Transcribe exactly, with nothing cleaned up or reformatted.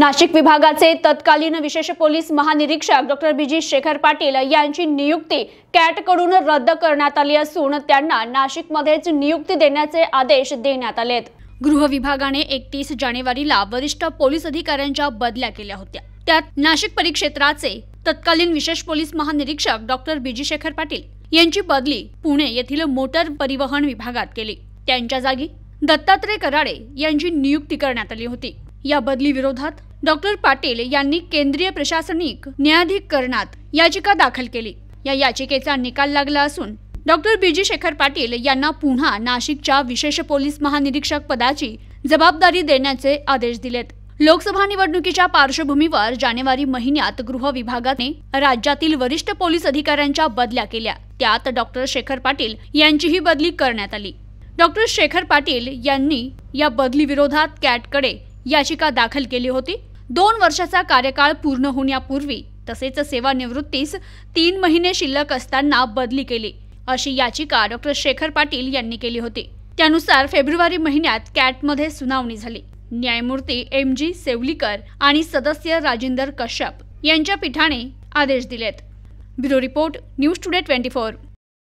नाशिक विभागाचे तत्कालीन विशेष पोलीस महानिरीक्षक डॉक्टर बीजी शेखर पाटील यांची नियुक्ती कॅटकडून रद्द करण्यात आली असून त्यांना नाशिकमध्येच नियुक्ती देण्याचे आदेश देण्यात आलेत। गृह विभागाने एकतीस जानेवारीला वरिष्ठ पोलीस अधिकाऱ्यांच्या बदल्या केल्या होत्या। त्यात नाशिक परिक्षेत्राचे तत्कालीन विशेष पोलीस महानिरीक्षक डॉक्टर बीजी शेखर पाटील यांची बदली पुणे येथील मोटर परिवहन विभागात केली। त्यांच्या जागी दत्तात्रय कराडे यांची नियुक्ती करण्यात आली होती। या बदली विरोधात डॉक्टर पाटील यांनी केंद्रीय प्रशासनिक न्यायाधिकरणात याचिका दाखल केली। या याचिकेचा निकाल लागला असून डॉक्टर बीजी शेखर पाटील यांना पुन्हा नाशिकच्या विशेष पोलीस महानिरीक्षक पदाची जबाबदारी देण्याचे आदेश दिलेत। लोकसभा निवडणुकीच्या पार्श्वभूमीवर जानेवारी महिन्यात गृह विभागाने राज्यातील वरिष्ठ पोलीस अधिकाऱ्यांच्या बदल्या केल्या। त्यात डॉक्टर शेखर पाटील यांचीही बदली करण्यात आली। डॉक्टर शेखर पाटील यांनी या बदली विरोधात कॅटकडे याचिका दाखल केली होती। दोन वर्षाचा कार्यकाळ पूर्ण होण्यापूर्वी तसेच सेवानिवृत्तीस तीन महिने शिल्लक असताना बदली केली अशी याचिका डॉक्टर शेखर पाटील यांनी केली होती। त्यानुसार फेब्रुवारी महिन्यात कॅटमध्ये सुनावणी झाली। न्यायमूर्ती एम जी सेवलीकर आणि सदस्य राजेंद्र कश्यप यांच्या पीठाने आदेश दिलेत। Bureau report, news today twenty four.